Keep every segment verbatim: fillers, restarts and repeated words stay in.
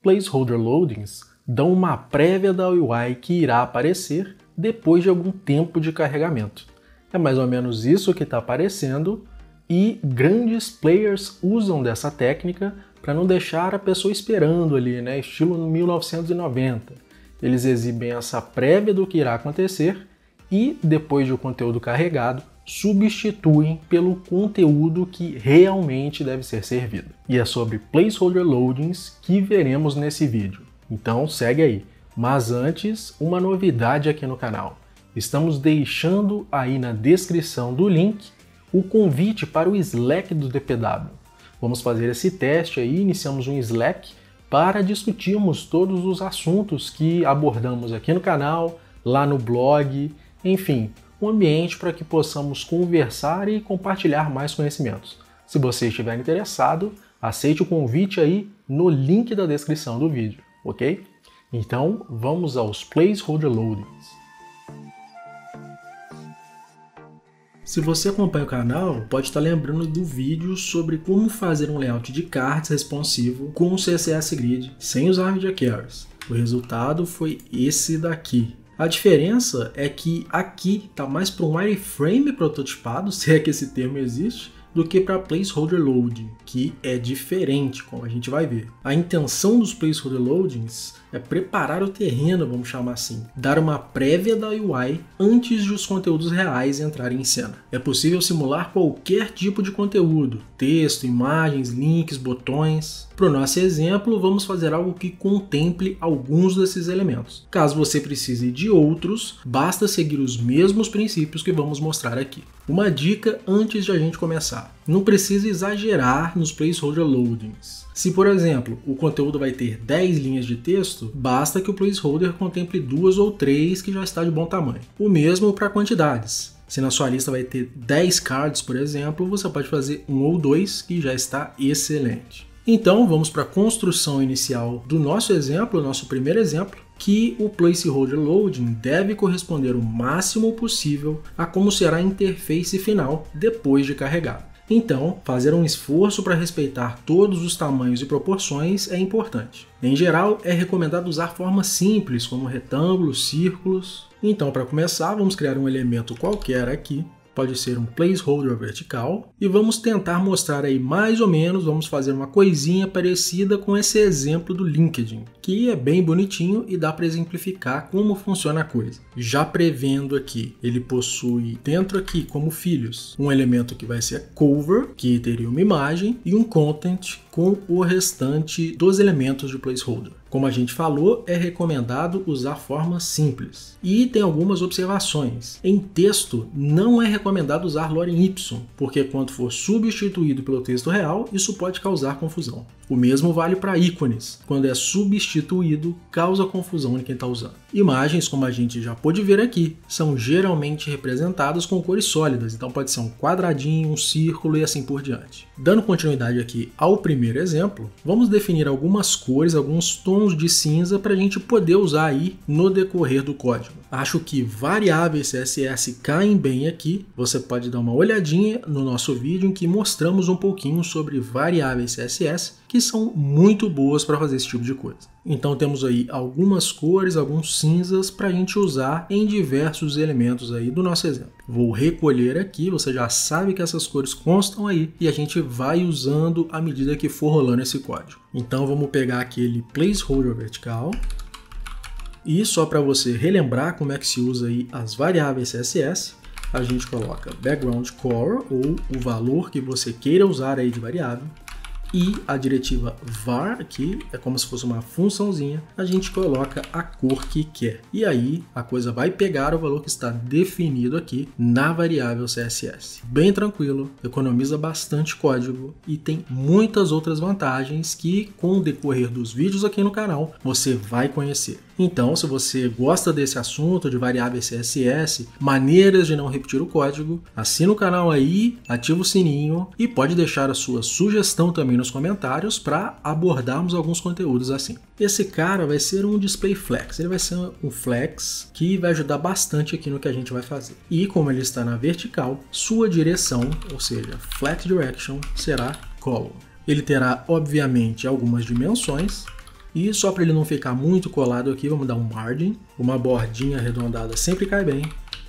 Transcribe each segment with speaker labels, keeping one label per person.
Speaker 1: placeholder loadings dão uma prévia da U I que irá aparecer depois de algum tempo de carregamento. É mais ou menos isso que está aparecendo e grandes players usam dessa técnica para não deixar a pessoa esperando ali, né? Estilo mil novecentos e noventa. Eles exibem essa prévia do que irá acontecer e, depois de o conteúdo carregado, substituem pelo conteúdo que realmente deve ser servido. E é sobre placeholder loadings que veremos nesse vídeo. Então segue aí. Mas antes, uma novidade aqui no canal. Estamos deixando aí na descrição do link o convite para o Slack do D P W. Vamos fazer esse teste aí, iniciamos um Slack para discutirmos todos os assuntos que abordamos aqui no canal, lá no blog, enfim, um ambiente para que possamos conversar e compartilhar mais conhecimentos. Se você estiver interessado, aceite o convite aí no link da descrição do vídeo, ok? Então, vamos aos placeholder loadings. Se você acompanha o canal, pode estar lembrando do vídeo sobre como fazer um layout de cards responsivo com o C S S Grid sem usar Media Carriers. O resultado foi esse daqui. A diferença é que aqui está mais para um wireframe prototipado, se é que esse termo existe, do que para placeholder loading, que é diferente, como a gente vai ver. A intenção dos placeholder loadings é preparar o terreno, vamos chamar assim, dar uma prévia da U I antes de os conteúdos reais entrarem em cena. É possível simular qualquer tipo de conteúdo, texto, imagens, links, botões. Para o nosso exemplo, vamos fazer algo que contemple alguns desses elementos. Caso você precise de outros, basta seguir os mesmos princípios que vamos mostrar aqui. Uma dica antes de a gente começar: não precisa exagerar nos placeholder loadings. Se, por exemplo, o conteúdo vai ter dez linhas de texto, basta que o placeholder contemple duas ou três que já está de bom tamanho. O mesmo para quantidades. Se na sua lista vai ter dez cards, por exemplo, você pode fazer um ou dois que já está excelente. Então, vamos para a construção inicial do nosso exemplo, nosso primeiro exemplo, que o placeholder loading deve corresponder o máximo possível a como será a interface final depois de carregado. Então, fazer um esforço para respeitar todos os tamanhos e proporções é importante. Em geral, é recomendado usar formas simples, como retângulos, círculos. Então, para começar, vamos criar um elemento qualquer aqui. Pode ser um placeholder vertical, e vamos tentar mostrar aí mais ou menos, vamos fazer uma coisinha parecida com esse exemplo do LinkedIn, que é bem bonitinho e dá para exemplificar como funciona a coisa. Já prevendo aqui, ele possui dentro aqui como filhos um elemento que vai ser cover, que teria uma imagem, e um content com o restante dos elementos de placeholder. Como a gente falou, é recomendado usar formas simples. E tem algumas observações. Em texto, não é recomendado usar lorem ipsum, porque quando for substituído pelo texto real, isso pode causar confusão. O mesmo vale para ícones. Quando é substituído, causa confusão em quem está usando. Imagens, como a gente já pôde ver aqui, são geralmente representadas com cores sólidas, então pode ser um quadradinho, um círculo e assim por diante. Dando continuidade aqui ao primeiro exemplo, vamos definir algumas cores, alguns tons de cinza para a gente poder usar aí no decorrer do código. Acho que variáveis C S S caem bem aqui. Você pode dar uma olhadinha no nosso vídeo em que mostramos um pouquinho sobre variáveis C S S, que são muito boas para fazer esse tipo de coisa. Então temos aí algumas cores, alguns cinzas para a gente usar em diversos elementos aí do nosso exemplo. Vou recolher aqui, você já sabe que essas cores constam aí e a gente vai usando à medida que for rolando esse código. Então vamos pegar aquele placeholder vertical. E só para você relembrar como é que se usa aí as variáveis C S S, a gente coloca background color, ou o valor que você queira usar aí de variável, e a diretiva var, aqui é como se fosse uma funçãozinha, a gente coloca a cor que quer. E aí a coisa vai pegar o valor que está definido aqui na variável C S S. Bem tranquilo, economiza bastante código e tem muitas outras vantagens que com o decorrer dos vídeos aqui no canal você vai conhecer. Então, se você gosta desse assunto de variáveis C S S, maneiras de não repetir o código, assina o canal aí, ativa o sininho e pode deixar a sua sugestão também nos comentários para abordarmos alguns conteúdos assim. Esse cara vai ser um display flex, ele vai ser um flex que vai ajudar bastante aqui no que a gente vai fazer. E como ele está na vertical, sua direção, ou seja, flex direction, será column. Ele terá, obviamente, algumas dimensões. E só para ele não ficar muito colado aqui, vamos dar um margin. Uma bordinha arredondada sempre cai bem.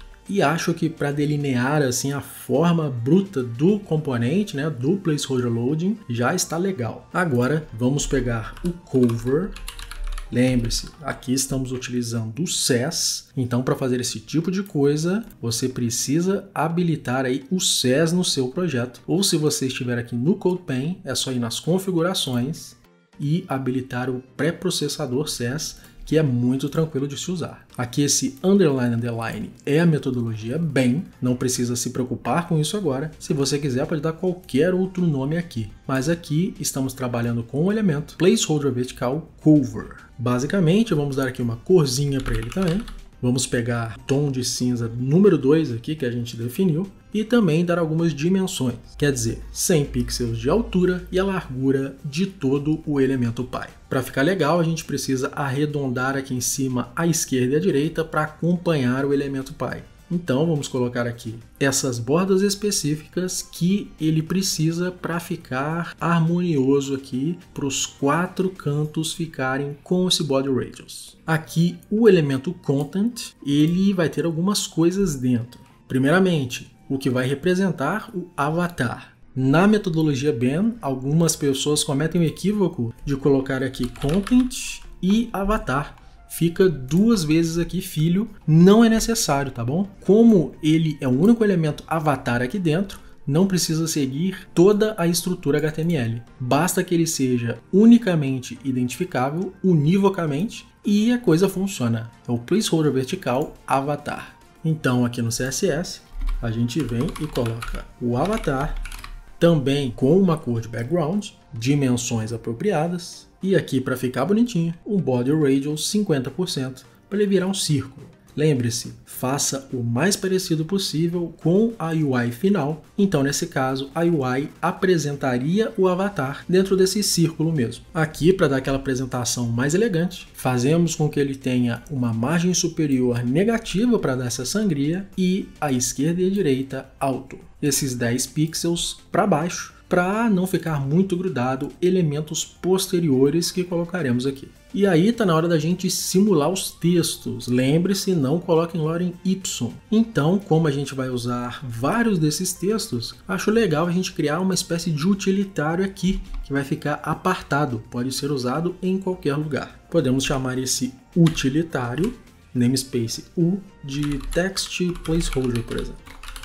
Speaker 1: E acho que para delinear assim a forma bruta do componente, né, do placeholder loading, já está legal. Agora vamos pegar o cover. Lembre-se, aqui estamos utilizando o S E S, então para fazer esse tipo de coisa, você precisa habilitar aí o S E S no seu projeto. Ou se você estiver aqui no CodePen, é só ir nas configurações e habilitar o pré-processador S E S, que é muito tranquilo de se usar. Aqui esse underline underline é a metodologia B E M, não precisa se preocupar com isso agora. Se você quiser pode dar qualquer outro nome aqui, mas aqui estamos trabalhando com o elemento placeholder vertical cover. Basicamente vamos dar aqui uma corzinha para ele também. Vamos pegar o tom de cinza número dois aqui que a gente definiu e também dar algumas dimensões, quer dizer, cem pixels de altura e a largura de todo o elemento Pi. Para ficar legal, a gente precisa arredondar aqui em cima à esquerda e à direita para acompanhar o elemento Pi. Então vamos colocar aqui essas bordas específicas que ele precisa para ficar harmonioso aqui, para os quatro cantos ficarem com esse body radius. Aqui o elemento content, ele vai ter algumas coisas dentro. Primeiramente, o que vai representar o avatar. Na metodologia B E M, algumas pessoas cometem o equívoco de colocar aqui content e avatar. Fica duas vezes aqui filho, não é necessário, tá bom? Como ele é o único elemento avatar aqui dentro, não precisa seguir toda a estrutura H T M L. Basta que ele seja unicamente identificável, univocamente, e a coisa funciona. É o placeholder vertical avatar. Então aqui no C S S, a gente vem e coloca o avatar, também com uma cor de background, dimensões apropriadas, e aqui para ficar bonitinho, um body radius cinquenta por cento para ele virar um círculo. Lembre-se, faça o mais parecido possível com a U I final, então nesse caso a U I apresentaria o avatar dentro desse círculo mesmo. Aqui, para dar aquela apresentação mais elegante, fazemos com que ele tenha uma margem superior negativa para dar essa sangria e a esquerda e a direita alto. Esses dez pixels para baixo, para não ficar muito grudado elementos posteriores que colocaremos aqui. E aí está na hora da gente simular os textos. Lembre-se, não coloquem lorem Y. Então, como a gente vai usar vários desses textos, acho legal a gente criar uma espécie de utilitário aqui, que vai ficar apartado, pode ser usado em qualquer lugar. Podemos chamar esse utilitário, namespace U, de text placeholder, por exemplo.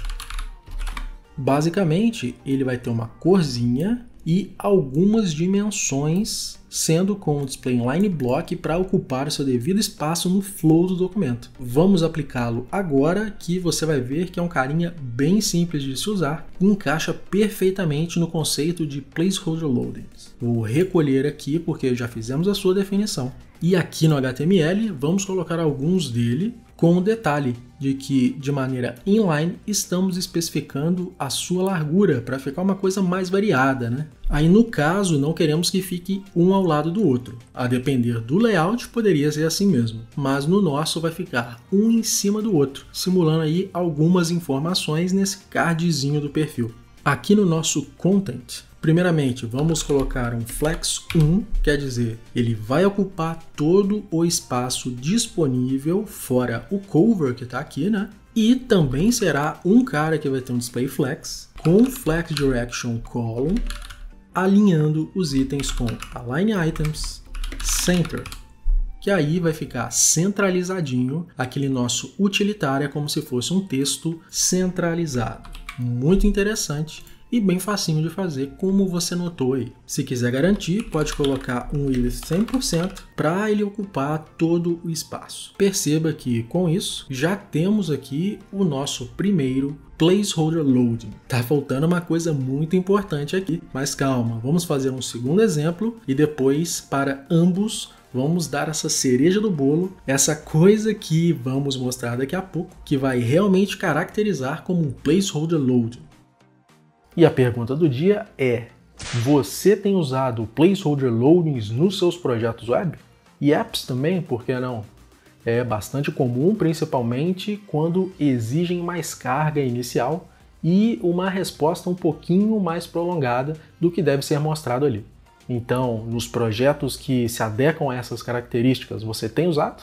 Speaker 1: Basicamente, ele vai ter uma corzinha e algumas dimensões, sendo com o display inline block para ocupar o seu devido espaço no flow do documento. Vamos aplicá-lo agora, que você vai ver que é um carinha bem simples de se usar e encaixa perfeitamente no conceito de placeholder loading. Vou recolher aqui porque já fizemos a sua definição. E aqui no H T M L vamos colocar alguns dele, com o detalhe de que, de maneira inline, estamos especificando a sua largura para ficar uma coisa mais variada, né? Aí, no caso, não queremos que fique um ao lado do outro. A depender do layout, poderia ser assim mesmo. Mas no nosso vai ficar um em cima do outro, simulando aí algumas informações nesse cardzinho do perfil. Aqui no nosso content, primeiramente, vamos colocar um flex um, quer dizer, ele vai ocupar todo o espaço disponível, fora o cover que está aqui, né? E também será um cara que vai ter um display flex, com flex direction column, alinhando os itens com align items, center, que aí vai ficar centralizadinho, aquele nosso utilitário é como se fosse um texto centralizado. Muito interessante e bem facinho de fazer, como você notou aí. Se quiser garantir, pode colocar um width cem por cento para ele ocupar todo o espaço. Perceba que com isso já temos aqui o nosso primeiro placeholder loading. Tá faltando uma coisa muito importante aqui, mas calma, vamos fazer um segundo exemplo e depois, para ambos, vamos dar essa cereja do bolo, essa coisa que vamos mostrar daqui a pouco, que vai realmente caracterizar como um placeholder loading. E a pergunta do dia é: você tem usado placeholder loadings nos seus projetos web? E apps também, por que não? É bastante comum, principalmente quando exigem mais carga inicial e uma resposta um pouquinho mais prolongada do que deve ser mostrado ali. Então, nos projetos que se adequam a essas características, você tem usado?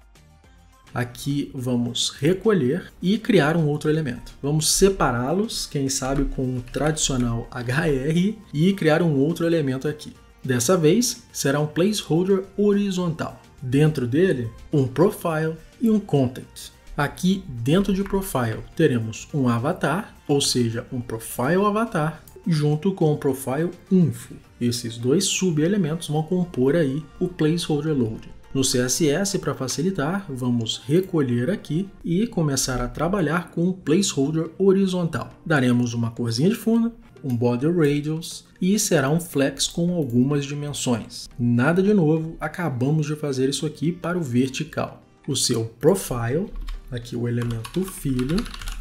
Speaker 1: Aqui vamos recolher e criar um outro elemento. Vamos separá-los, quem sabe com um tradicional H R, e criar um outro elemento aqui. Dessa vez, será um placeholder horizontal. Dentro dele, um profile e um content. Aqui dentro de profile teremos um avatar, ou seja, um profile avatar, junto com o profile info. Esses dois subelementos vão compor aí o placeholder load. No C S S, para facilitar, vamos recolher aqui e começar a trabalhar com o placeholder horizontal. Daremos uma corzinha de fundo, um border radius e será um flex com algumas dimensões. Nada de novo, acabamos de fazer isso aqui para o vertical. O seu profile, aqui o elemento filho,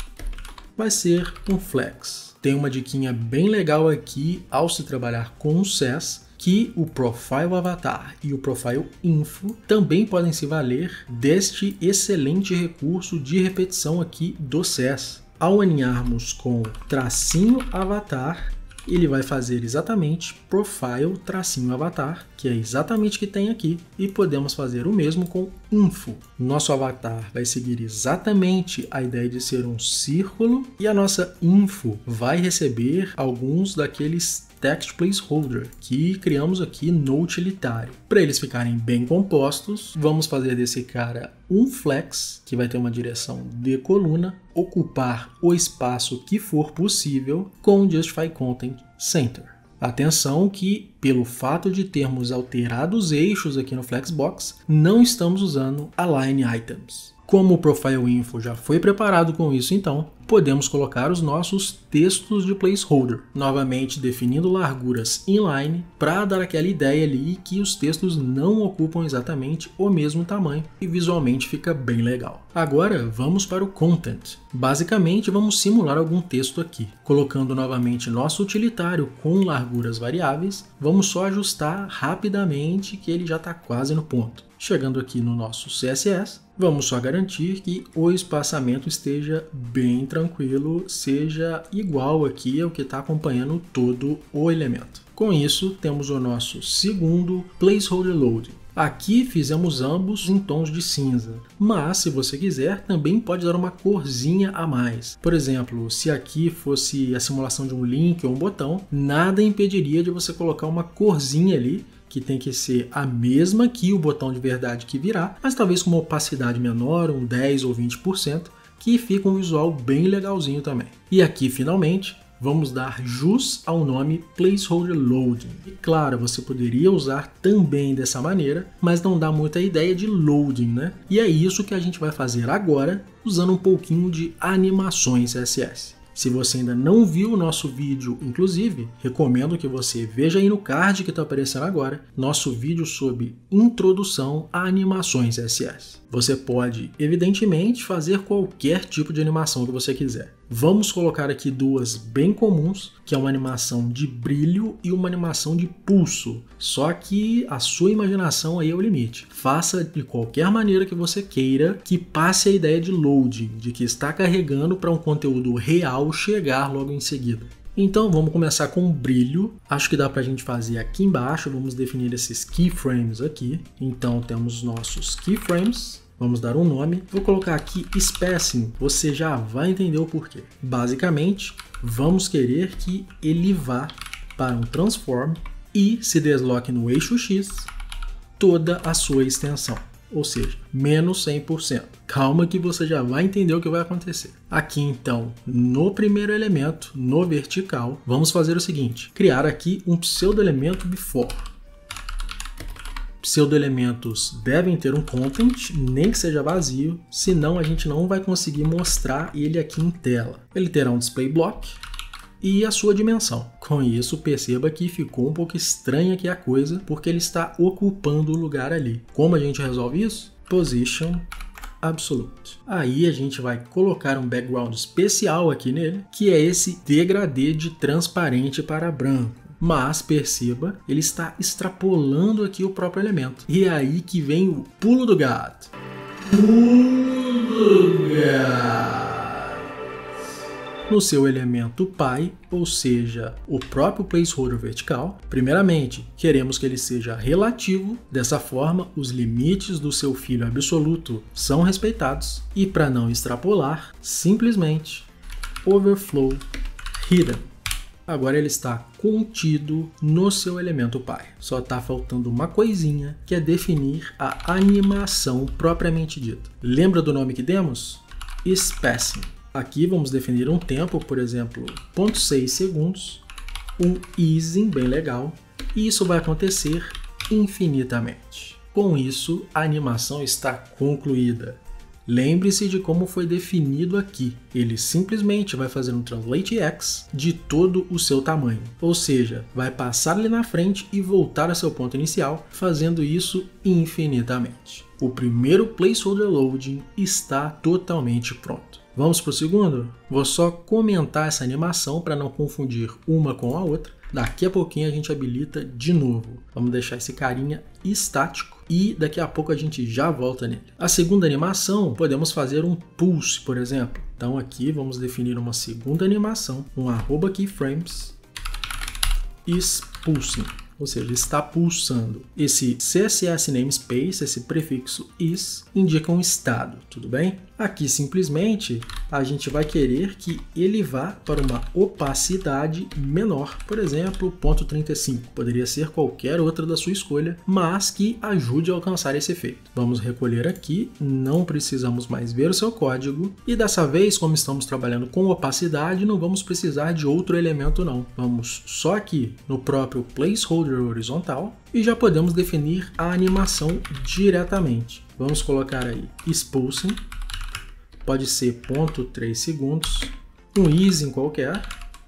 Speaker 1: vai ser um flex. Tem uma diquinha bem legal aqui ao se trabalhar com o S E S, que o Profile Avatar e o Profile Info também podem se valer deste excelente recurso de repetição aqui do S E S. Ao alinharmos com tracinho Avatar, ele vai fazer exatamente Profile tracinho Avatar, que é exatamente o que tem aqui, e podemos fazer o mesmo com Info. Nosso avatar vai seguir exatamente a ideia de ser um círculo e a nossa Info vai receber alguns daqueles text placeholder que criamos aqui no utilitário. Para eles ficarem bem compostos, vamos fazer desse cara um flex, que vai ter uma direção de coluna, ocupar o espaço que for possível com o Justify Content Center. Atenção que, pelo fato de termos alterado os eixos aqui no Flexbox, não estamos usando Align Items. Como o Profile Info já foi preparado com isso, então, podemos colocar os nossos textos de placeholder, novamente definindo larguras inline para dar aquela ideia ali que os textos não ocupam exatamente o mesmo tamanho e visualmente fica bem legal. Agora vamos para o content. Basicamente vamos simular algum texto aqui. Colocando novamente nosso utilitário com larguras variáveis, vamos só ajustar rapidamente que ele já está quase no ponto. Chegando aqui no nosso C S S, vamos só garantir que o espaçamento esteja bem tranquilo, seja igual aqui ao que está acompanhando todo o elemento. Com isso, temos o nosso segundo placeholder load. Aqui fizemos ambos em tons de cinza, mas se você quiser, também pode dar uma corzinha a mais. Por exemplo, se aqui fosse a simulação de um link ou um botão, nada impediria de você colocar uma corzinha ali, que tem que ser a mesma que o botão de verdade que virá, mas talvez com uma opacidade menor, um dez ou vinte por cento, que fica um visual bem legalzinho também. E aqui, finalmente, vamos dar jus ao nome Placeholder Loading. E claro, você poderia usar também dessa maneira, mas não dá muita ideia de loading, né? E é isso que a gente vai fazer agora, usando um pouquinho de animações C S S. Se você ainda não viu o nosso vídeo, inclusive, recomendo que você veja aí no card que está aparecendo agora, nosso vídeo sobre introdução a animações C S S. Você pode, evidentemente, fazer qualquer tipo de animação que você quiser. Vamos colocar aqui duas bem comuns, que é uma animação de brilho e uma animação de pulso. Só que a sua imaginação aí é o limite. Faça de qualquer maneira que você queira, que passe a ideia de loading, de que está carregando para um conteúdo real chegar logo em seguida. Então vamos começar com brilho. Acho que dá para a gente fazer aqui embaixo. Vamos definir esses keyframes aqui. Então temos nossos keyframes. Vamos dar um nome. Vou colocar aqui Spacing. Você já vai entender o porquê. Basicamente, vamos querer que ele vá para um transform e se desloque no eixo X toda a sua extensão. Ou seja, menos cem por cento. Calma que você já vai entender o que vai acontecer. Aqui então, no primeiro elemento, no vertical, vamos fazer o seguinte. Criar aqui um pseudo-elemento before. Pseudo-elementos devem ter um content, nem que seja vazio, senão a gente não vai conseguir mostrar ele aqui em tela. Ele terá um display block e a sua dimensão. Com isso, perceba que ficou um pouco estranha aqui a coisa, porque ele está ocupando o lugar ali. Como a gente resolve isso? Position Absolute. Aí a gente vai colocar um background especial aqui nele, que é esse degradê de transparente para branco. Mas perceba, ele está extrapolando aqui o próprio elemento. E é aí que vem o pulo do gato. Pulo do gato. no seu elemento pai, ou seja, o próprio placeholder vertical. Primeiramente, queremos que ele seja relativo, dessa forma os limites do seu filho absoluto são respeitados, e para não extrapolar, simplesmente overflow hidden. Agora ele está contido no seu elemento pai. Só está faltando uma coisinha, que é definir a animação propriamente dita. Lembra do nome que demos? Spacing. Aqui vamos definir um tempo, por exemplo, zero vírgula seis segundos, um easing bem legal, e isso vai acontecer infinitamente. Com isso, a animação está concluída. Lembre-se de como foi definido aqui. Ele simplesmente vai fazer um Translate X de todo o seu tamanho. Ou seja, vai passar ali na frente e voltar a seu ponto inicial, fazendo isso infinitamente. O primeiro Placeholder Loading está totalmente pronto. Vamos para o segundo? Vou só comentar essa animação para não confundir uma com a outra. Daqui a pouquinho a gente habilita de novo. Vamos deixar esse carinha estático e daqui a pouco a gente já volta nele. A segunda animação, podemos fazer um pulse, por exemplo. Então aqui vamos definir uma segunda animação, um arroba keyframes is pulsing. Ou seja, está pulsando. Esse C S S namespace, esse prefixo is, indica um estado, tudo bem? Aqui simplesmente a gente vai querer que ele vá para uma opacidade menor, por exemplo, zero vírgula trinta e cinco. Poderia ser qualquer outra da sua escolha, mas que ajude a alcançar esse efeito. Vamos recolher aqui, não precisamos mais ver o seu código, e dessa vez, como estamos trabalhando com opacidade, não vamos precisar de outro elemento não. Vamos só aqui no próprio placeholder horizontal e já podemos definir a animação diretamente. Vamos colocar aí Spulsing, pode ser zero vírgula três segundos, um easing qualquer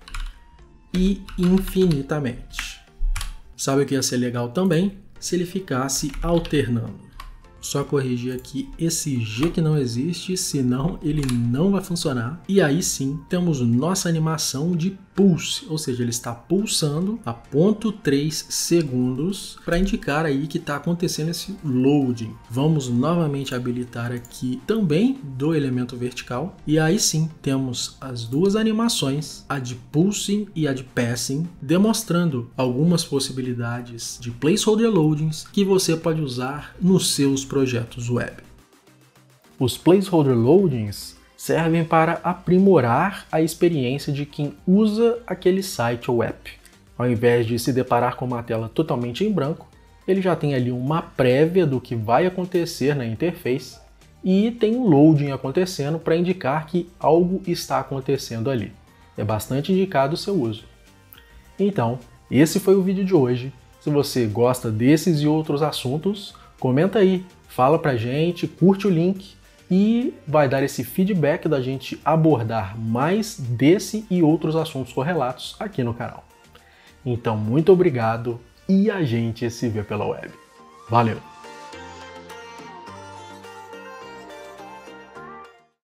Speaker 1: e infinitamente. Sabe o que ia ser legal também? Se ele ficasse alternando. Só corrigir aqui esse G que não existe, senão ele não vai funcionar. E aí sim, temos nossa animação de pulse, ou seja, ele está pulsando a zero vírgula três segundos para indicar aí que está acontecendo esse loading. Vamos novamente habilitar aqui também do elemento vertical. E aí sim, temos as duas animações, a de pulsing e a de passing, demonstrando algumas possibilidades de placeholder loadings que você pode usar nos seus projetos web. Os placeholder loadings servem para aprimorar a experiência de quem usa aquele site ou app. Ao invés de se deparar com uma tela totalmente em branco, ele já tem ali uma prévia do que vai acontecer na interface e tem um loading acontecendo para indicar que algo está acontecendo ali. É bastante indicado o seu uso. Então, esse foi o vídeo de hoje. Se você gosta desses e outros assuntos, comenta aí, fala pra gente, curte o link e vai dar esse feedback da gente abordar mais desse e outros assuntos correlatos aqui no canal. Então, muito obrigado e a gente se vê pela web. Valeu!